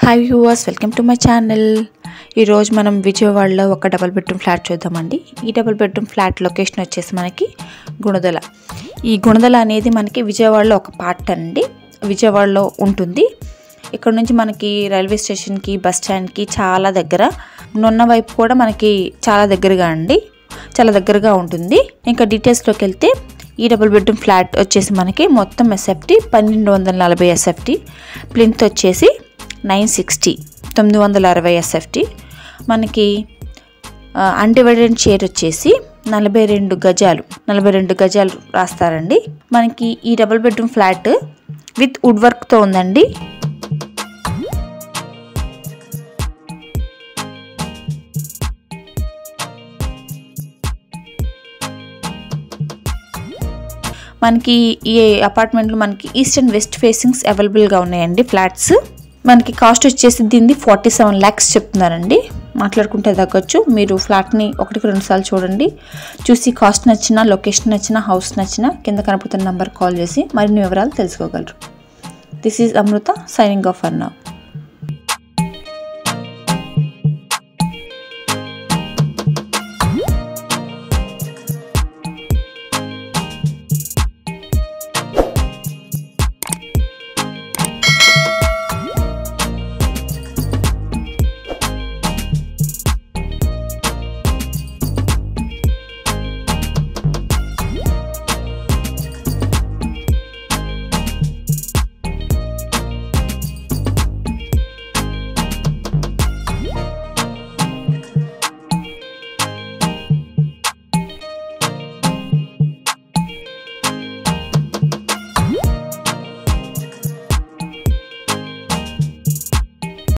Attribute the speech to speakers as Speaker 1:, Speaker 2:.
Speaker 1: Hi viewers, welcome to my channel. ఈరోజు మనం విజయవాడలో ఒక డబుల్ బెడ్రూమ్ ఫ్లాట్ చూద్దామండి. ఈ డబుల్ బెడ్రూమ్ ఫ్లాట్ లొకేషన్ వచ్చేసి మనకి గుణదల. ఈ గుణదల అనేది మనకి విజయవాడలో ఒక పార్ట్ అండి, విజయవాడలో ఉంటుంది. ఇక్కడ నుంచి మనకి రైల్వే స్టేషన్కి, బస్ స్టాండ్కి చాలా దగ్గర, నున్న వైపు కూడా మనకి చాలా దగ్గరగా ఉంటుంది. ఇంకా డీటెయిల్స్లోకి వెళ్తే ఈ డబుల్ బెడ్రూమ్ ఫ్లాట్ వచ్చేసి మనకి మొత్తం ఎస్ఎఫ్టీ 1240 ఎస్ఎఫ్టీ, ప్లింత్ వచ్చేసి 960 ఎస్ఎఫ్టీ. మనకి అన్డివైడెడ్ షేర్ వచ్చేసి 42 గజాలు రాస్తారండి. మనకి ఈ double bedroom flat with wood వర్క్తో ఉందండి. మనకి ఈ అపార్ట్మెంట్లో మనకి ఈస్ట్ అండ్ వెస్ట్ ఫేసింగ్స్ అవైలబుల్గా ఉన్నాయండి ఫ్లాట్స్. మనకి కాస్ట్ వచ్చేసి దీన్ని 47 lakhs చెప్తున్నారండి. మాట్లాడుకుంటే తగ్గొచ్చు. మీరు ఫ్లాట్ని 1-2 సార్లు చూడండి. చూసి కాస్ట్ నచ్చినా, లొకేషన్ నచ్చినా, హౌస్ నచ్చినా కింద కనపడుతున్న నెంబర్ కాల్ చేసి మరిన్ని వివరాలు తెలుసుకోగలరు. This is Amrita signing off for now.